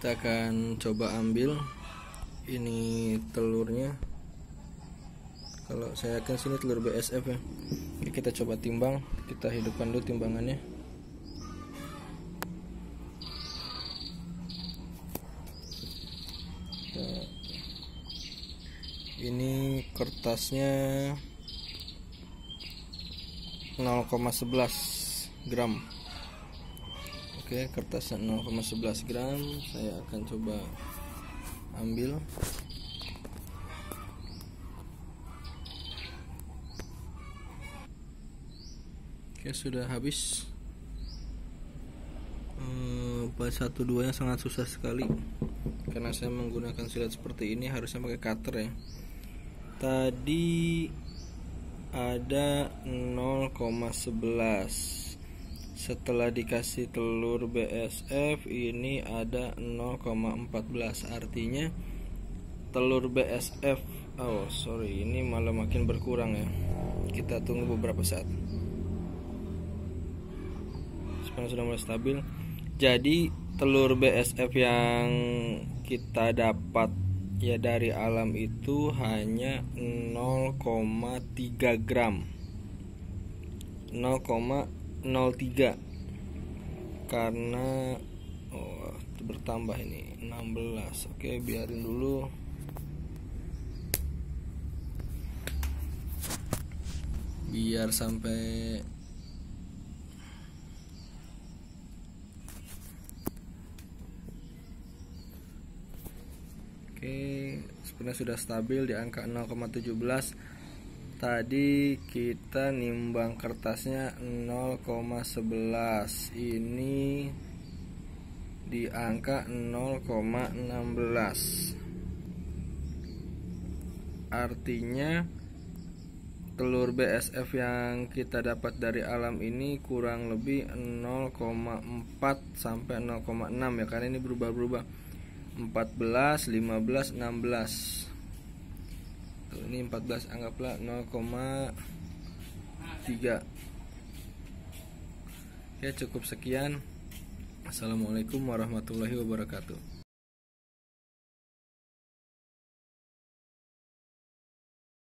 Kita akan coba ambil ini telurnya. Kalau saya yakin sini telur BSF ya. Oke, kita coba timbang. Kita hidupkan dulu timbangannya. Nah, ini kertasnya 0,11 gram. Oke, kertasnya 0,11 gram. Saya akan coba ambil. Oke, sudah habis. Pas 1-2 nya sangat susah sekali karena saya menggunakan silet seperti ini, harusnya pakai cutter ya. Tadi ada 0,11. Setelah dikasih telur BSF ini ada 0,14. Artinya telur BSF ini malah makin berkurang ya. Kita tunggu beberapa saat. Sekarang sudah mulai stabil. Jadi telur BSF yang kita dapat ya dari alam itu hanya 0,3 gram, 0,03, karena bertambah ini 16. Oke, biarin dulu. Biar sampai sebenarnya sudah stabil di angka 0,17. Tadi kita nimbang kertasnya 0,11. Ini di angka 0,16. Artinya telur BSF yang kita dapat dari alam ini kurang lebih 0,4 sampai 0,6 ya, karena ini berubah-ubah. 14, 15, 16. Tuh, ini 14, anggaplah 0,3. Oke, cukup sekian. Assalamualaikum warahmatullahi wabarakatuh.